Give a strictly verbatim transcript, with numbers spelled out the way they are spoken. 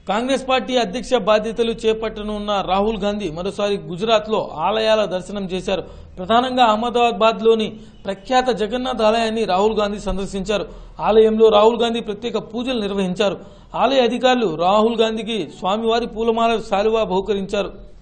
Congress party అధ్యక్ష బాధ్యతలు చేపట్టనున్న రాహుల్ గాంధీ మరోసారి గుజరాత్ లో ఆలయాల దర్శనం చేశారు. ప్రధానంగా అహ్మదాబాద్ లోని ప్రఖ్యాత జగన్నాథ్ ఆలయాన్ని రాహుల్ గాంధీ సందర్శించారు. ఆలయంలో రాహుల్ గాంధీ ప్రత్యేక పూజలు నిర్వహించారు. ఆలయ అధికారులు రాహుల్ గాంధీకి స్వామివారి పూలమాల శాలువా బహుకరించారు.